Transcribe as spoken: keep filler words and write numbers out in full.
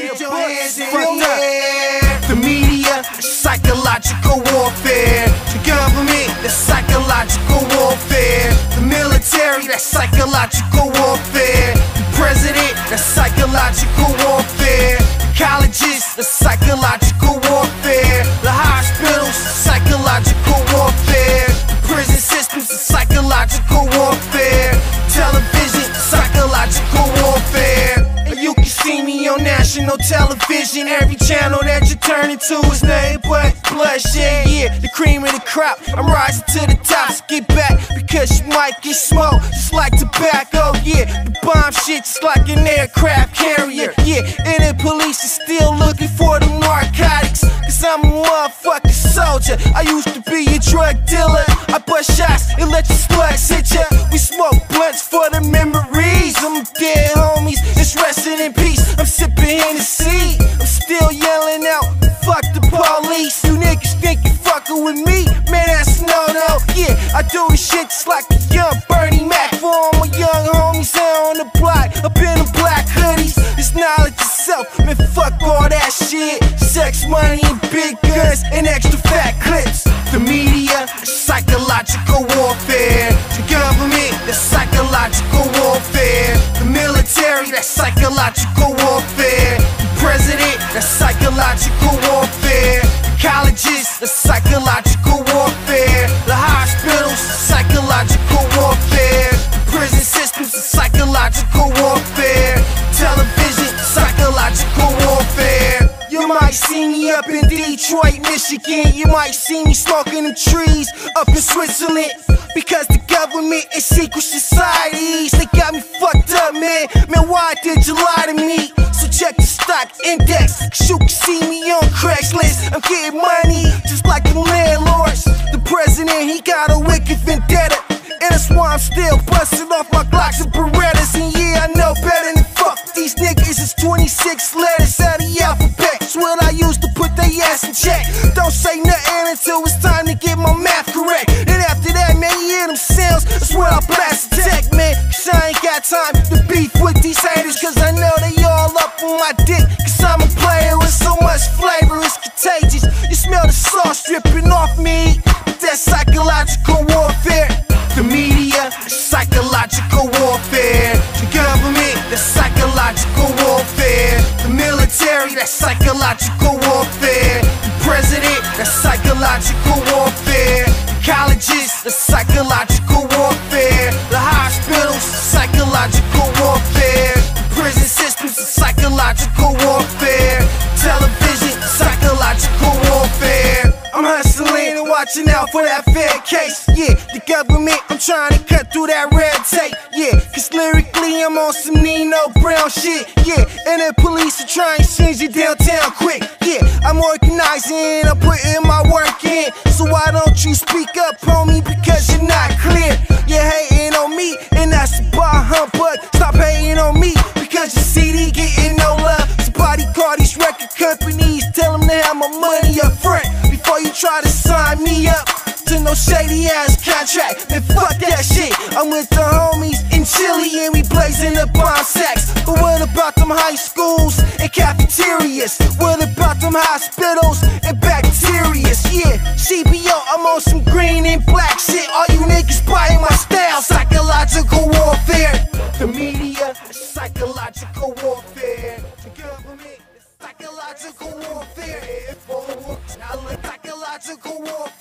Put your hands in the air. The media, psychological warfare. The government, that's psychological warfare. The military, that's psychological warfare. The president, that's psychological warfare. The colleges, that's psychological warfare. The hospitals, psychological warfare. The prison systems, psychological warfare. Television, psychological warfare. You can see me on national television. Every channel that you turn into is nothing but bloodshed. Yeah, the cream of the crop, I'm rising to the top. So get back, because you might get smoked just like tobacco. Yeah, the bomb shit just like an aircraft carrier. Yeah, and the police is still looking for the narcotics, cause I'm a motherfucking soldier. I used to be a drug dealer. I bust shots and let your slugs hit ya. We smoke blunts for the memories. I'm dead homies, it's resting in peace. I'm sipping Hennessy, I'm still yelling out, fuck the police. You niggas think you fucking with me? Man, that's no-no. Yeah, I do this shit just like a young Bernie Mac. For all my young homies out on the block, up in the black hoodies. It's knowledge itself, man, fuck all that shit. Sex, money, and big guns, and extra fat clips. The media, psychological warfare. The government, that's psychological warfare. The military, that's psychological warfare. The president, that's psychological warfare. The colleges, that's psychological warfare. The hospitals, psychological warfare. The prison systems, psychological warfare. Television, psychological warfare. You might see me up in Detroit, Michigan. You might see me smoking them trees up in Switzerland, because the government is secret societies. They got me fucked up, man. Man, why did you lie to me? So check the stock index, you can see me on Craigslist. I'm getting money just like the landlords. The president, he got a wicked vendetta, and that's why I'm still busting off my Glocks and Berettas. And yeah, I know better than fuck these niggas. It's twenty-six letters out of the alphabet. That's what I used to put they ass in check. Don't say nothing until it's time to get my math correct. And after that, man, you hear them sounds, that's when I blast the tech, man. Cause I ain't got time to beef with these haters, cause I know they all up on my dick. Cause I'm a player with so much flavor, it's contagious. You smell the sauce dripping off me. That's psychological warfare. The media, psychological warfare. The government, that's psychological warfare. The military, that's psychological warfare. The president, that's psychological warfare. The colleges, that's psychological warfare. The hospitals, psychological warfare. The prison systems, psychological warfare. Television, psychological warfare. I'm hustling and watching out for that fair case. Yeah, the government, I'm trying to cut through that red tape. Yeah, cause lyrically I'm on some Nino Brown shit. Yeah, and the police are trying to send you downtown quick. Yeah, I'm organizing, I'm putting my work in. So why don't you speak up, homie, because you're not clear. You're hating on me, and that's a bar humbug. Stop hating on me, because your C D getting no love. Somebody call these record companies, tell them to have my money up front before you try to sign me up to no shady ass contract. Man, fuck that shit. I'm with the homies in Chile and we blazing the bomb sacks. But what about them high schools and cafeterias? What about them hospitals and bacterias? Yeah, C B O, I'm on some green and black shit. All you niggas buying my style, psychological warfare. The media, psychological warfare. The government, psychological warfare. Psychological warfare.